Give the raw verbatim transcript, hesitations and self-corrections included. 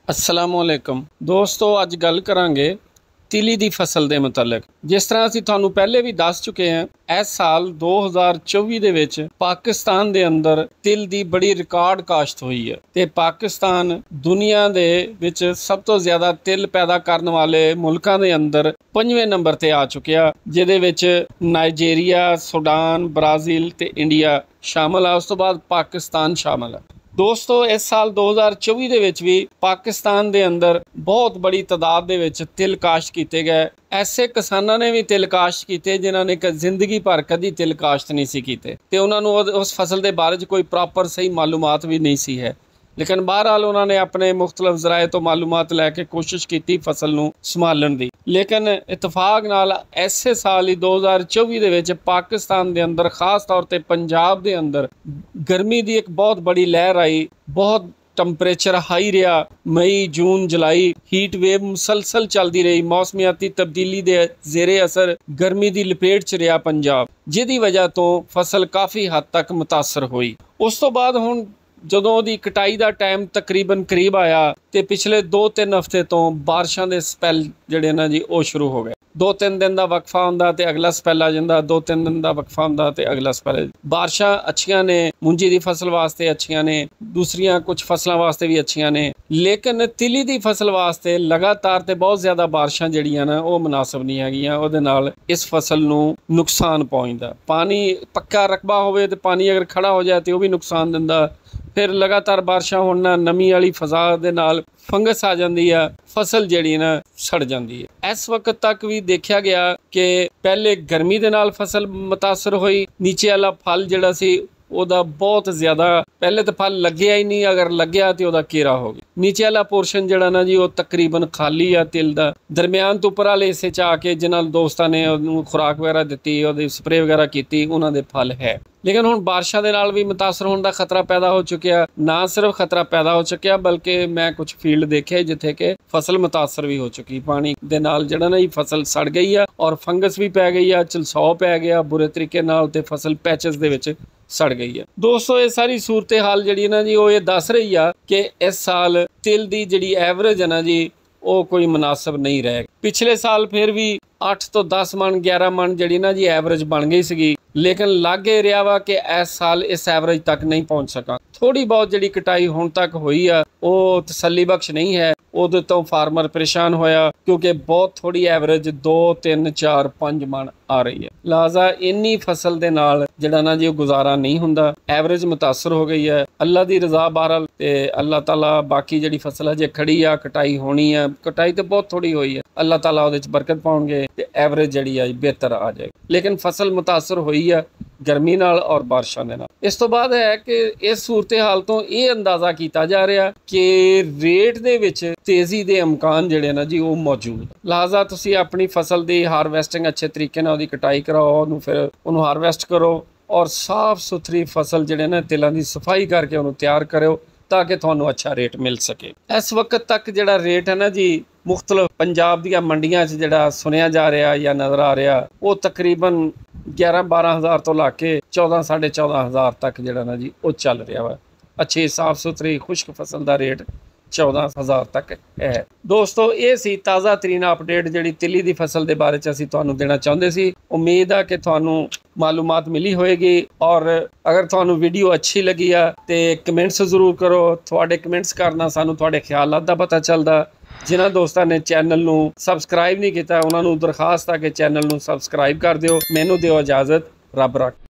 अस्सलामुअलैकुम दोस्तों, अज गल करांगे तिली दी फसल के मुतलक। जिस तरह असीं तुहानूं पहले भी दस चुके हैं, इस साल दो हज़ार चौबी दे विच पाकिस्तान दे अंदर तिल दी बड़ी रिकॉर्ड काश्त हुई है ते पाकिस्तान दुनिया दे विच सब तो ज़्यादा तिल पैदा करने वाले मुल्कां दे अंदर पंजवें नंबर ते आ चुकिया, जिहदे विच नाइजीरिया, सूडान, ब्राज़ील ते इंडिया शामिल है। उस तो बाद पाकिस्तान शामिल है। दोस्तों, इस साल दो हज़ार चौबी दे विच भी पाकिस्तान दे अंदर बहुत बड़ी तादाद दे विच तिल काश्त किए गए। ऐसे किसानां ने भी तिल काश्त किए जिन्हां ने जिंदगी भर कदी तिल काश्त नहीं सी कीते ते उन्हां नूं उस फसल के बारे च कोई प्रॉपर सही मालूमात भी नहीं सी है। लेकिन बहरहाल उन्होंने अपने मुख्तलिफ ज़राए तो मालूमात लैके कोशिश की फसल नूं संभालण दी। लेकिन इतफाक नाल ऐसे साल ही दो हज़ार चौबी दे विच पाकिस्तान दे अंदर खास तौर पर पंजाब दे अंदर गर्मी की एक बहुत बड़ी लहर आई। बहुत टंपरेचर हाई रहा। मई, जून, जुलाई हीट वेव मुसलसल चलती रही। मौसमियाती तब्दीली के जेरे असर गर्मी की लपेट च रहा पंजाब, जिहदी वजह तो फसल काफ़ी हद तक मुतासर हुई। उस तो बाद हुण ਜਦੋਂ ਉਹਦੀ ਕਟਾਈ ਦਾ ਟਾਈਮ ਤਕਰੀਬਨ ਕਰੀਬ ਆਇਆ ਤੇ ਪਿਛਲੇ ਦੋ ਤਿੰਨ ਹਫ਼ਤੇ ਤੋਂ ਬਾਰਿਸ਼ਾਂ ਦੇ ਸਪੈਲ ਜਿਹੜੇ ਨਾ ਜੀ ਉਹ ਸ਼ੁਰੂ ਹੋ ਗਏ। ਦੋ ਤਿੰਨ ਦਿਨ ਦਾ ਵਕਫਾ ਹੁੰਦਾ ਤੇ ਅਗਲਾ ਸਪੈਲ ਆ ਜਾਂਦਾ, ਦੋ ਤਿੰਨ ਦਿਨ ਦਾ ਵਕਫਾ ਹੁੰਦਾ ਤੇ ਅਗਲਾ ਸਪੈਲ। ਬਾਰਿਸ਼ਾਂ ਅੱਛੀਆਂ ਨੇ, ਮੂੰਜੀ ਦੀ ਫਸਲ ਵਾਸਤੇ ਅੱਛੀਆਂ ਨੇ, ਦੂਸਰੀਆਂ ਕੁਝ ਫਸਲਾਂ ਵਾਸਤੇ ਵੀ ਅੱਛੀਆਂ ਨੇ, ਲੇਕਿਨ ਤਿਲੀ ਦੀ ਫਸਲ ਵਾਸਤੇ ਲਗਾਤਾਰ ਤੇ ਬਹੁਤ ਜ਼ਿਆਦਾ ਬਾਰਿਸ਼ਾਂ ਜਿਹੜੀਆਂ ਨਾ ਉਹ ਮੁਨਾਸਬ ਨਹੀਂ ਹੈਗੀਆਂ। ਉਹਦੇ ਨਾਲ ਇਸ ਫਸਲ ਨੂੰ ਨੁਕਸਾਨ ਪਹੁੰਚਦਾ। ਪਾਣੀ ਪੱਕਾ ਰਕਬਾ ਹੋਵੇ ਤੇ ਪਾਣੀ ਅਗਰ ਖੜਾ ਹੋ ਜਾਏ ਤੇ ਉਹ ਵੀ ਨੁਕਸਾਨ ਦਿੰਦਾ। फिर लगातार बारिशां होण नाल नमी वाली फजा दे नाल फंगस आ जाती है, फसल जिहड़ी ना सड़ जाती है। इस वक्त तक भी देखा गया कि पहले गर्मी दे नाल फसल मुतासर हुई। नीचे वाला फल जिहड़ा सी ਉਹਦਾ बहुत ज़्यादा पहले तो फल लग्या ही नहीं, अगर लग्या तो ਉਹਦਾ घेरा हो गया। नीचे वाला पोर्शन जिहड़ा ना जी वो तकरीबन खाली आ तिल दा। दरम्यान तो उपर वाले हिस्से च आके जिन्हां दोस्तां ने ਉਹਨੂੰ खुराक वगैरह दित्ती, ਉਹਦੀ स्प्रे वगैरह की, ਉਹਨਾਂ ਦੇ फल है। लेकिन हुण बारिशां दे नाल भी मुतासर होने का खतरा पैदा हो चुकिया। ना सिर्फ खतरा पैदा हो चुकिया बल्कि मैं कुछ फील्ड देखे जिथे कि फसल मुतासर भी हो चुकी। पानी दे नाल जिहड़ा ना जी फसल सड़ गई है और फंगस भी पै गई है, चलसौ पै गया बुरे तरीके नाल ते फसल पैचेस दे विच सड़ गई है। दोस्तों, ये सारी सूरत हाल जी ना जी वो ये दस रही है कि इस साल तिल की जी एवरेज है ना जी वो कोई मुनासिब नहीं रहे। पिछले साल फिर भी अठ तो दस मन ग्यारह मन जी ना जी एवरेज बन गई सी, लेकिन लग ये रहा वा कि इस साल इस एवरेज तक नहीं पहुँच सका। थोड़ी बहुत जी कटाई हुण तक हुई है वो तसल्ली बख्श नहीं है। उहदे तो फार्मर परेशान होया क्योंकि बहुत थोड़ी एवरेज दो तीन चार पाँच मन आ रही है। लिहाजा इन्नी फसल दे नाल जिहड़ा ना जी गुजारा नहीं हुंदा, एवरेज मुतासर हो गई है। अल्लाह दी रज़ा बहरहाल ते अल्लाह ताला बाकी जिहड़ी फसल अजे खड़ी आ कटाई होनी है, कटाई तो बहुत थोड़ी हुई है, अल्लाह ताला उहदे च बरकत पाउणगे ते एवरेज जिहड़ी है बेहतर आ जाएगी। लेकिन फसल मुतासर हुई है गर्मी नाल और बारिशां दे नाल। इस तो बाद है कि इस सूरत हाल तो ये अंदाज़ा किया जा रहा कि रेट दे विच तेज़ी दे इम्कान जिहड़े ना जी वो मौजूद। लिहाजा तुसीं अपनी फसल की हारवैसटिंग अच्छे तरीके नाल उहदी कटाई कराओ, उहनूं फिर उहनूं हारवैसट करो और साफ सुथरी फसल जिहड़े ना तिलां दी सफाई करके उहनूं तैयार करो ताकि तुहानूं अच्छा रेट मिल सके। इस वक्त तक जिहड़ा रेट है ना जी मुख्तलिफ पंजाब दीआं मंडियां च जिहड़ा सुनिया जा रहा या नज़र आ रहा वो तकरीबन ग्यारह बारह हज़ार तो ला के चौदह साढ़े चौदह हज़ार तक जिहड़ा ना जी वो चल रहा वा। अच्छी साफ सुथरी खुश्क फसल का रेट चौदह हज़ार तक है। दोस्तों, ये सी ताज़ा तरीन अपडेट जिहड़ी तिली की फसल के बारे च असीं तुहानूं देना चाहुंदे सी। उम्मीद है कि तुहानूं मालूमात मिली होएगी और अगर तुहानूं वीडियो अच्छी लगी है तो कमेंट्स जरूर करो। तुहाडे कमेंट्स करना सानूं तुहाडे ख्यालात दा पता चलदा। जिन्हां दोस्तां ने चैनल नूं सबसक्राइब नहीं किया उन्हां नूं दरखास्त है कि चैनल नूं सबसक्राइब कर दिओ। मैनूं दिओ इजाज़त, रब रख।